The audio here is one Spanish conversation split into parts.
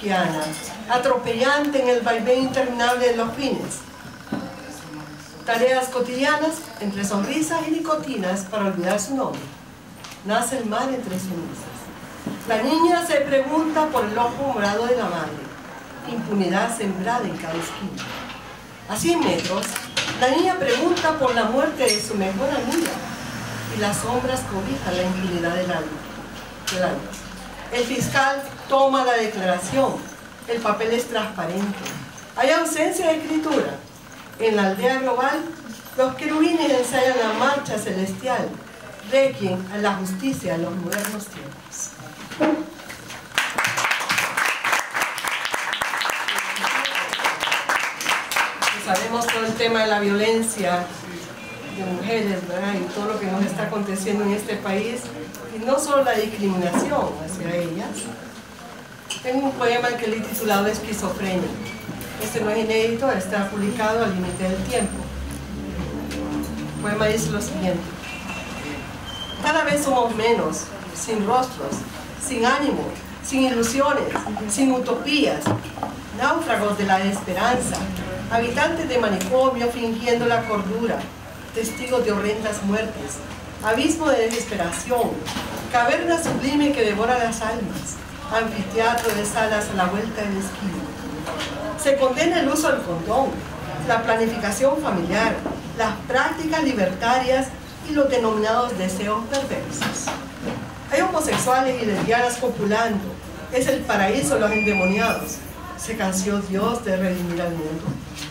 kafkiana, atropellante en el vaivén interminable de los fines. Tareas cotidianas entre sonrisas y nicotinas para olvidar su nombre. Nace el mar entre cenizas. La niña se pregunta por el ojo morado de la madre. Impunidad sembrada en cada esquina. A 100 metros, la niña pregunta por la muerte de su mejor amiga. Y las sombras cobijan la impunidad del alma. El fiscal toma la declaración. El papel es transparente. Hay ausencia de escritura. En la aldea global, los querubines ensayan la marcha celestial, requiem a la justicia de los modernos tiempos. Sabemos todo el tema de la violencia de mujeres, ¿verdad? Y todo lo que nos está aconteciendo en este país, y no solo la discriminación hacia ellas. Tengo un poema que le he titulado Esquizofrenia. Este no es inédito, está publicado al límite del tiempo. El poema dice lo siguiente: cada vez somos menos, sin rostros, sin ánimo, sin ilusiones, sin utopías, náufragos de la esperanza, habitantes de manicomio fingiendo la cordura, testigos de horrendas muertes, abismo de desesperación, caverna sublime que devora las almas, anfiteatro de salas a la vuelta de la esquina. Se condena el uso del condón, la planificación familiar, las prácticas libertarias y los denominados deseos perversos. Hay homosexuales y lesbianas copulando. Es el paraíso de los endemoniados. ¿Se cansó Dios de redimir al mundo?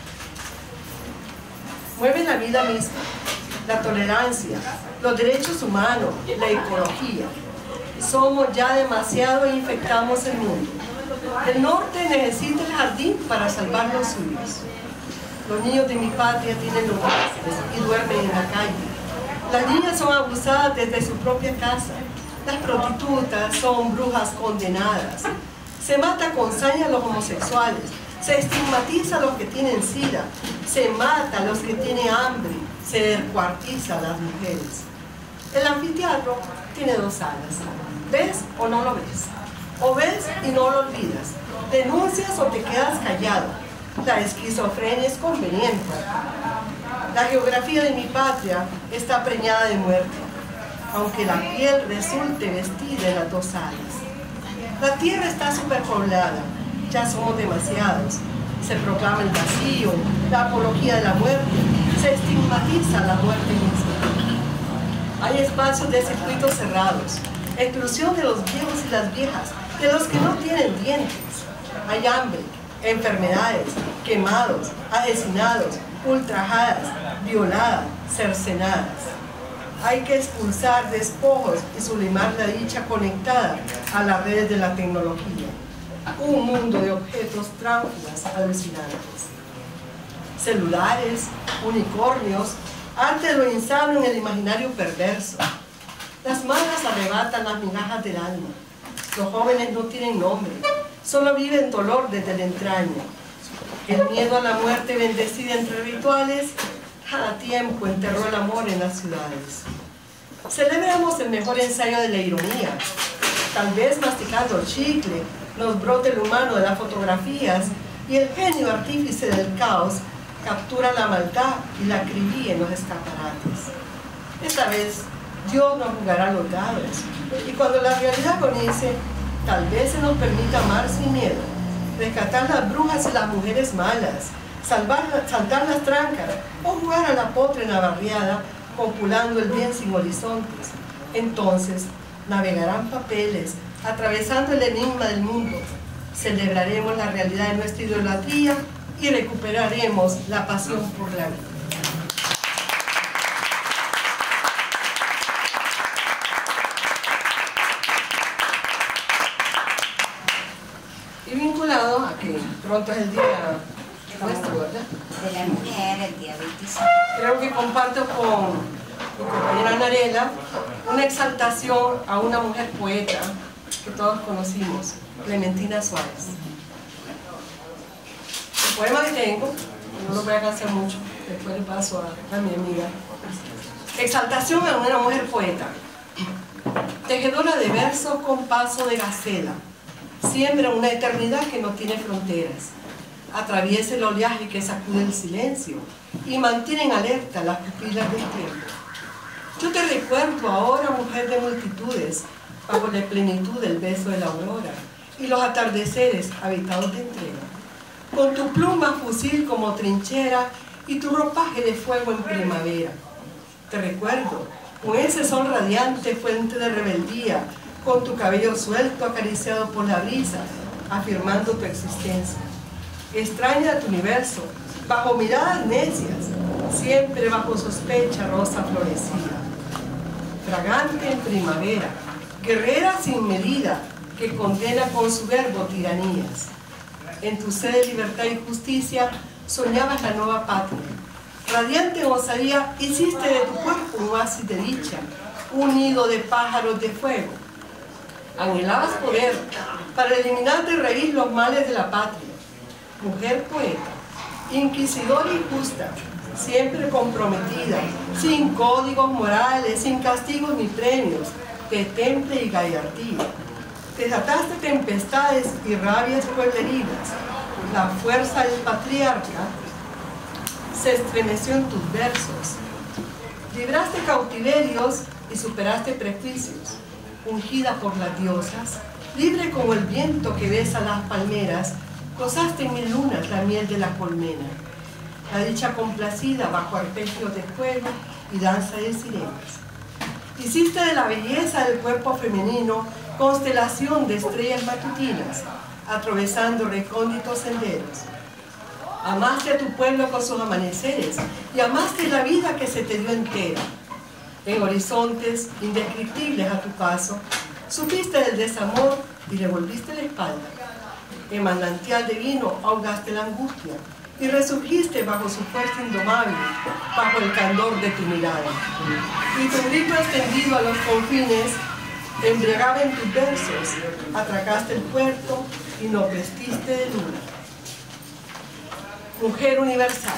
Mueve la vida misma, la tolerancia, los derechos humanos, la ecología. Somos ya demasiado e infectamos el mundo. El norte necesita el jardín para salvar los suyos. Los niños de mi patria tienen los bosques y duermen en la calle. Las niñas son abusadas desde su propia casa. Las prostitutas son brujas condenadas. Se mata con saña a los homosexuales. Se estigmatiza a los que tienen sida. Se mata a los que tienen hambre. Se descuartiza a las mujeres. El anfiteatro tiene dos salas. ¿Ves o no lo ves? O ves y no lo olvidas. Denuncias o te quedas callado. La esquizofrenia es conveniente. La geografía de mi patria está preñada de muerte, aunque la piel resulte vestida en las dos salas. La tierra está superpoblada, ya somos demasiados. Se proclama el vacío, la apología de la muerte, se estigmatiza la muerte misma. Hay espacios de circuitos cerrados, exclusión de los viejos y las viejas, de los que no tienen dientes. Hay hambre, enfermedades, quemados, asesinados, ultrajadas, violadas, cercenadas. Hay que expulsar despojos y sublimar la dicha conectada a las redes de la tecnología. Un mundo de objetos tránsfugas alucinantes. Celulares, unicornios, arte de lo insano en el imaginario perverso. Las malas arrebatan las migajas del alma. Los jóvenes no tienen nombre, solo viven dolor desde el entraño. El miedo a la muerte bendecida entre rituales, cada tiempo enterró el amor en las ciudades. Celebramos el mejor ensayo de la ironía. Tal vez masticando chicle, nos brote el humano de las fotografías y el genio artífice del caos captura la maldad y la acribilla en los escaparates. Esta vez Dios nos jugará los dados y cuando la realidad agonice, tal vez se nos permita amar sin miedo, rescatar las brujas y las mujeres malas, saltar las trancas o jugar a la potre en la barriada, copulando el bien sin horizontes. Entonces navegarán papeles, atravesando el enigma del mundo. Celebraremos la realidad de nuestra idolatría y recuperaremos la pasión por la vida. Y vinculado a que pronto es el día nuestro, ¿verdad? De la mujer, el día 25. Creo que comparto con mi compañera Narela una exaltación a una mujer poeta que todos conocimos, Clementina Suárez. El poema que tengo, no lo voy a cansar mucho, después le paso a mi amiga. Exaltación a una mujer poeta, tejedora de versos con paso de gacela, siembran una eternidad que no tiene fronteras. Atraviesa el oleaje que sacude el silencio y mantienen alerta las pupilas del tiempo. Yo te recuerdo ahora, mujer de multitudes, bajo la plenitud del beso de la aurora y los atardeceres habitados de entrega, con tu pluma fusil como trinchera y tu ropaje de fuego en primavera. Te recuerdo, con ese sol radiante, fuente de rebeldía, con tu cabello suelto acariciado por la brisa, afirmando tu existencia. Extraña tu universo, bajo miradas necias, siempre bajo sospecha rosa florecida. Fragante en primavera, guerrera sin medida, que condena con su verbo tiranías. En tu sed de libertad y justicia soñabas la nueva patria. Radiante en osadía, hiciste de tu cuerpo un oasis de dicha, un nido de pájaros de fuego. Anhelabas poder para eliminar de raíz los males de la patria. Mujer poeta, inquisidora y justa, siempre comprometida, sin códigos morales, sin castigos ni premios, de temple y gallardía. Desataste tempestades y rabias pueblerinas. La fuerza del patriarca se estremeció en tus versos. Libraste cautiverios y superaste prejuicios. Ungida por las diosas, libre como el viento que besa las palmeras, gozaste en 1000 lunas la miel de la colmena. La dicha complacida bajo arpegios de fuego y danza de sirenas. Hiciste de la belleza del cuerpo femenino constelación de estrellas matutinas, atravesando recónditos senderos. Amaste a tu pueblo con sus amaneceres y amaste la vida que se te dio entera. En horizontes indescriptibles a tu paso, supiste del desamor y le volviste la espalda. En manantial de vino ahogaste la angustia y resurgiste bajo su fuerza indomable, bajo el candor de tu mirada. Y tu grito extendido a los confines embriagaba en tus versos, atracaste el puerto y nos vestiste de luna. Mujer universal,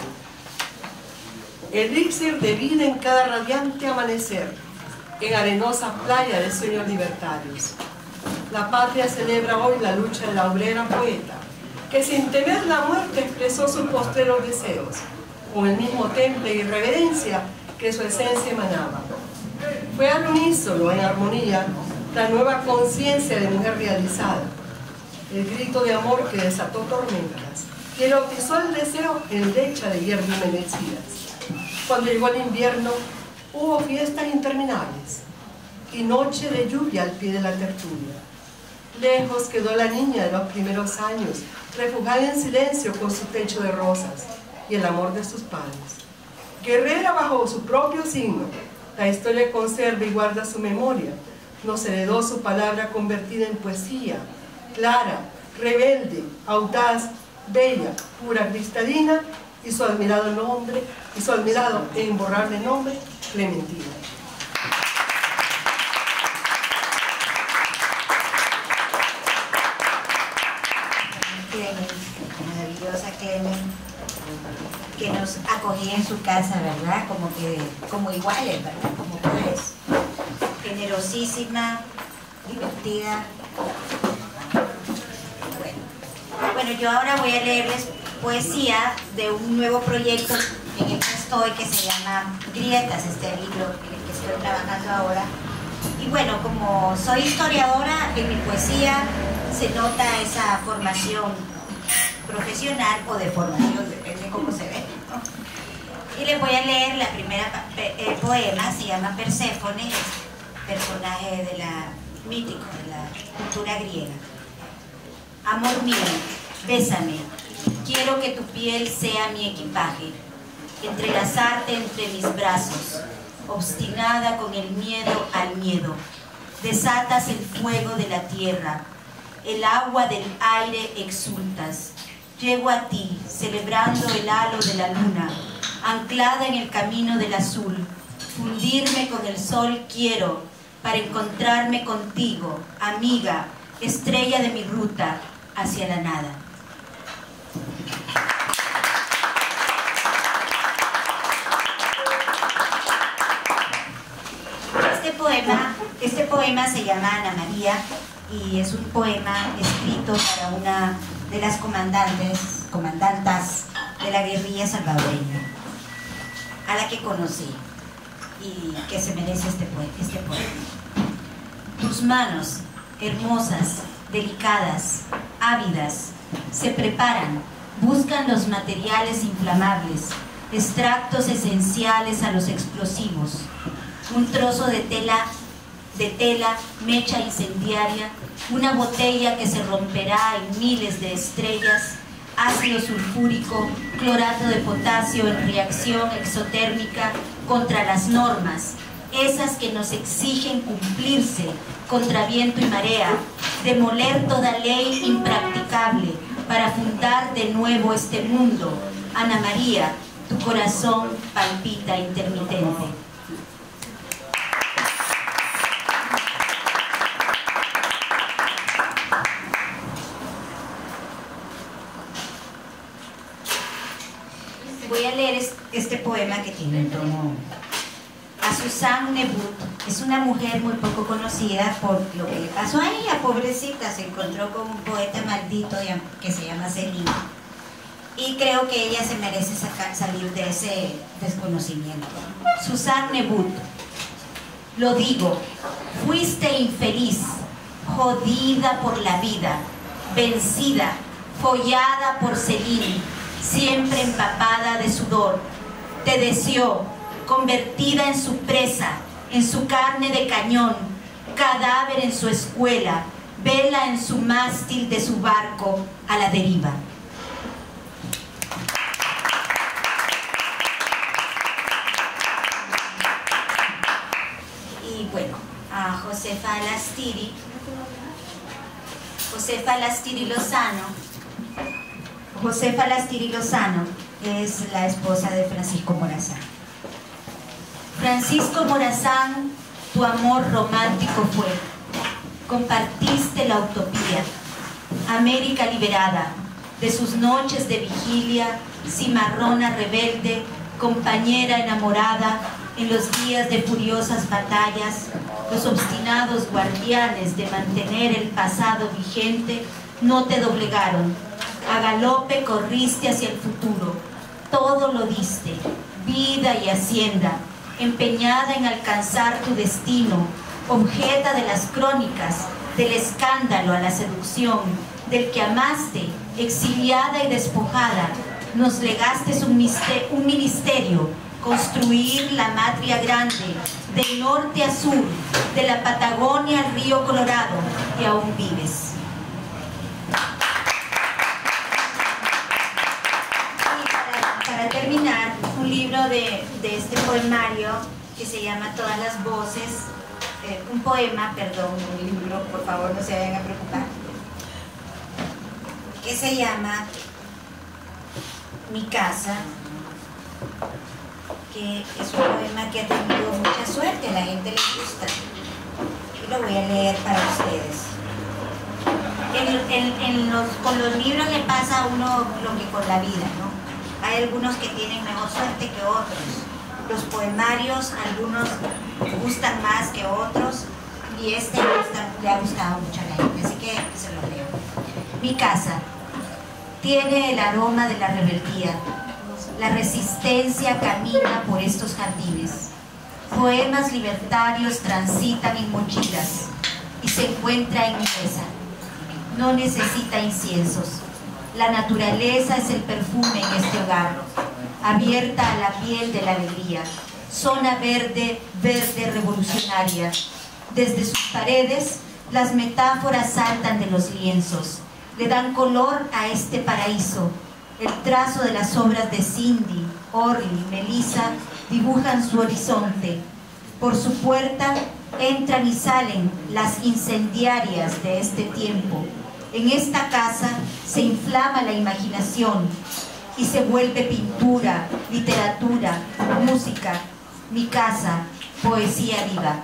elixir de vida en cada radiante amanecer, en arenosas playas de sueños libertarios. La patria celebra hoy la lucha de la obrera poeta, que sin temer la muerte expresó sus postreros deseos, con el mismo temple y reverencia que su esencia emanaba. Fue al unísono, en armonía, la nueva conciencia de mujer realizada, el grito de amor que desató tormentas, y erotizó el deseo en lecha de hierro humedecidas. Cuando llegó el invierno, hubo fiestas interminables y noche de lluvia al pie de la tertulia. Lejos quedó la niña de los primeros años, refugiada en silencio con su techo de rosas y el amor de sus padres. Guerrera bajo su propio signo, la historia conserva y guarda su memoria. Nos heredó su palabra convertida en poesía, clara, rebelde, audaz, bella, pura, cristalina, y su admirado nombre, y su admirado e imborrable nombre, Clementina. Maravillosa Clemen, que nos acogía en su casa, ¿verdad? Como iguales, ¿verdad? Como mujeres. Generosísima, divertida. Bueno, yo ahora voy a leerles poesía de un nuevo proyecto en el que estoy, que se llama Grietas, este libro en el que estoy trabajando ahora. Y bueno, como soy historiadora, en mi poesía se nota esa formación profesional o de formación, depende de cómo se ve, ¿no? Y les voy a leer la primera poema, se llama Perséfone, personaje de la mítico de la cultura griega. Amor mío, bésame, quiero que tu piel sea mi equipaje, entrelazarte entre mis brazos, obstinada con el miedo al miedo. Desatas el fuego de la tierra, el agua del aire exultas. Llego a ti, celebrando el halo de la luna, anclada en el camino del azul. Fundirme con el sol quiero, para encontrarme contigo, amiga, estrella de mi ruta hacia la nada. Este poema se llama Ana María y es un poema escrito para una de las comandantas de la guerrilla salvadoreña, a la que conocí y que se merece este poema. Tus manos, hermosas, delicadas, ávidas, se preparan, buscan los materiales inflamables, extractos esenciales a los explosivos, un trozo de tela, mecha incendiaria, una botella que se romperá en miles de estrellas, ácido sulfúrico, clorato de potasio en reacción exotérmica contra las normas, esas que nos exigen cumplirse contra viento y marea, demoler toda ley impracticable para fundar de nuevo este mundo. Ana María, tu corazón palpita intermitente. Voy a leer este poema que tiene un tono. A Suzanne Nebut, es una mujer muy poco conocida por lo que le pasó a ella, pobrecita, se encontró con un poeta maldito que se llama Celine, y creo que ella se merece salir de ese desconocimiento. Suzanne Nebut, lo digo, fuiste infeliz, jodida por la vida, vencida, follada por Celine, siempre empapada de sudor, te deseó, convertida en su presa, en su carne de cañón, cadáver en su escuela, vela en su mástil de su barco a la deriva. Y bueno, a Josefa Lastiri Lozano es la esposa de Francisco Morazán. Francisco Morazán, tu amor romántico fue. Compartiste la utopía. América liberada, de sus noches de vigilia, cimarrona rebelde, compañera enamorada, en los días de furiosas batallas, los obstinados guardianes de mantener el pasado vigente no te doblegaron. A galope corriste hacia el futuro, todo lo diste, vida y hacienda, empeñada en alcanzar tu destino, objeta de las crónicas, del escándalo a la seducción, del que amaste, exiliada y despojada, nos legaste un ministerio, construir la matria grande, de norte a sur, de la Patagonia al río Colorado, y aún vives. Para terminar, un libro de este poemario que se llama Todas las voces, un libro, por favor no se vayan a preocupar, que se llama Mi casa, que es un poema que ha tenido mucha suerte, a la gente le gusta, y lo voy a leer para ustedes. Con los libros le pasa a uno lo que con la vida, ¿no? Hay algunos que tienen mejor suerte que otros. Los poemarios, algunos gustan más que otros, y este le ha gustado mucho a la gente, así que se lo leo. Mi casa tiene el aroma de la rebeldía. La resistencia camina por estos jardines. Poemas libertarios transitan en mochilas y se encuentra en mi mesa. No necesita inciensos. La naturaleza es el perfume en este hogar, abierta a la piel de la alegría. Zona verde, verde revolucionaria. Desde sus paredes, las metáforas saltan de los lienzos. Le dan color a este paraíso. El trazo de las obras de Cindy, Orly, Melissa dibujan su horizonte. Por su puerta entran y salen las incendiarias de este tiempo. En esta casa se inflama la imaginación y se vuelve pintura, literatura, música. Mi casa, poesía viva.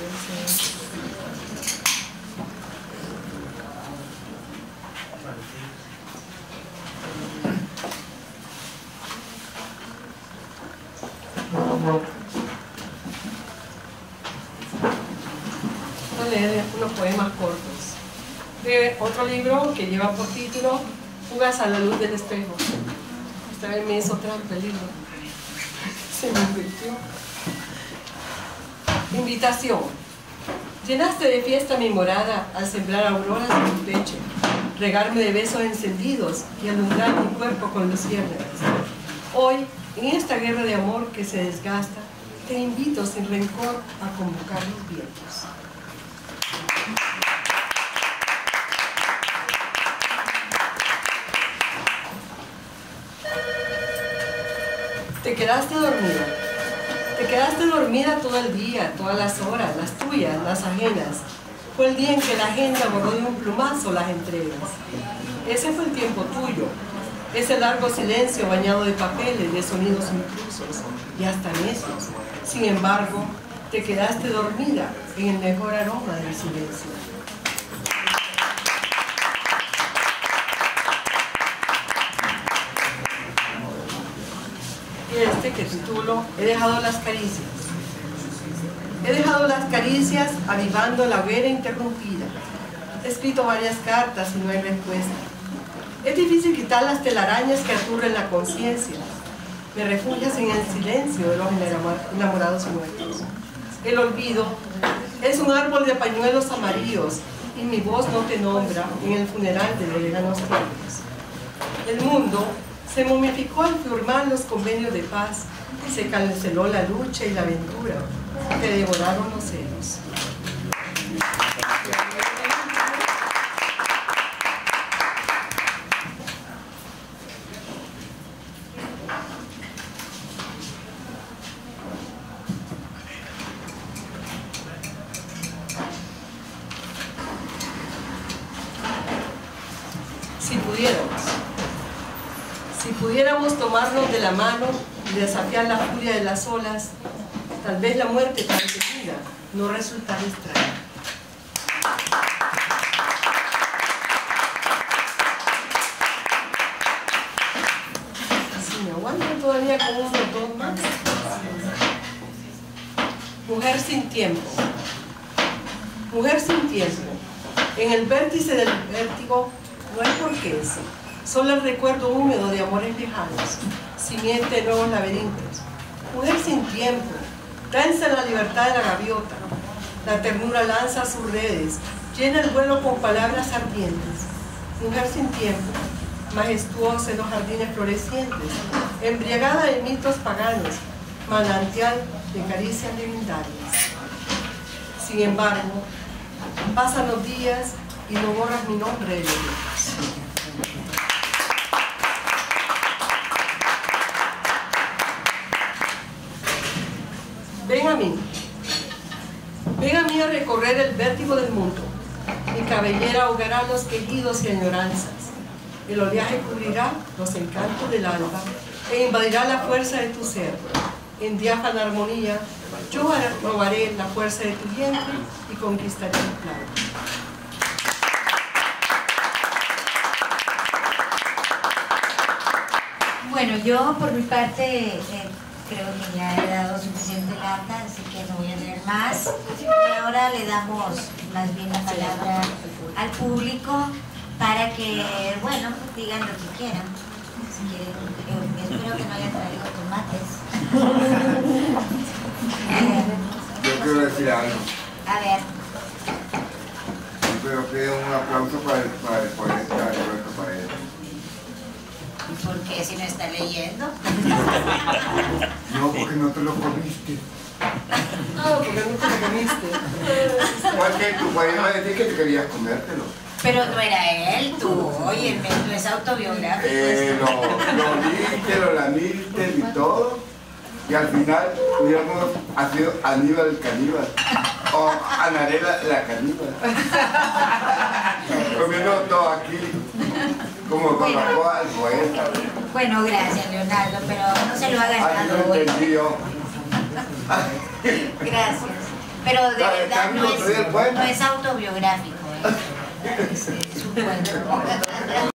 Voy a leer unos poemas cortos de otro libro que lleva por título Fugas a la luz del espejo. Esta vez me hizo trampa el libro, se me invirtió. Invitación. Llenaste de fiesta mi morada al sembrar auroras en mi pecho, regarme de besos encendidos y alumbrar mi cuerpo con luciérnagas. Hoy, en esta guerra de amor que se desgasta, te invito sin rencor a convocar los vientos. Te quedaste dormida. Te quedaste dormida todo el día, todas las horas, las tuyas, las ajenas. Fue el día en que la agenda borró de un plumazo las entregas. Ese fue el tiempo tuyo. Ese largo silencio bañado de papeles, de sonidos intrusos y hasta necios. Sin embargo, te quedaste dormida en el mejor aroma del silencio. Y que titulo He dejado las caricias. He dejado las caricias avivando la hoguera interrumpida. He escrito varias cartas y no hay respuesta. Es difícil quitar las telarañas que aturren la conciencia. Me refugias en el silencio de los enamorados muertos. El olvido es un árbol de pañuelos amarillos y mi voz no te nombra en el funeral de los lejanos tiempos. El mundo se momificó al firmar los convenios de paz, se canceló la lucha y la aventura, te devoraron los celos. Si pudiéramos tomarnos de la mano y desafiar la furia de las olas, tal vez la muerte tan seguida no resultara extraña. Si me aguantan todavía con unos dos más. Mujer sin tiempo. Mujer sin tiempo. En el vértice del vértigo no hay porqués. Solo el recuerdo húmedo de amores lejanos, simiente de nuevos laberintos. Mujer sin tiempo, danza en la libertad de la gaviota. La ternura lanza sus redes, llena el vuelo con palabras ardientes. Mujer sin tiempo, majestuosa en los jardines florecientes, embriagada de mitos paganos, manantial de caricias legendarias. Sin embargo, pasan los días y no borras mi nombre de los libros. Ven a mí a recorrer el vértigo del mundo. Mi cabellera ahogará los quejidos y añoranzas. El oleaje cubrirá los encantos del alba e invadirá la fuerza de tu ser. En diáfana armonía, yo robaré la fuerza de tu vientre y conquistaré tu plano. Bueno, yo por mi parte creo que ya he dado suficiente lata, así que no voy a leer más. Y ahora le damos más bien la palabra al público para que, bueno, digan lo que quieran. Así que espero que no hayan traído tomates. Yo quiero decir algo. A ver. Pero pido un aplauso para el poeta Roberto Paredes. ¿Por qué si no está leyendo? No, porque no te lo comiste. No, porque no te lo comiste. Porque tu país va a decir que te querías comértelo. Pero no era él, tú. Oye, no es autobiográfico. Lo viste, lo lamiste y todo. Y al final hubiéramos sido Aníbal el caníbal. O Anarela la caníbal. Comiendo todo aquí. Como Coca-Cola al poeta. Bueno, gracias, Leonardo, pero no se lo ha ganado. Así lo entendí yo. Gracias. Pero de verdad no es autobiográfico, es un cuento.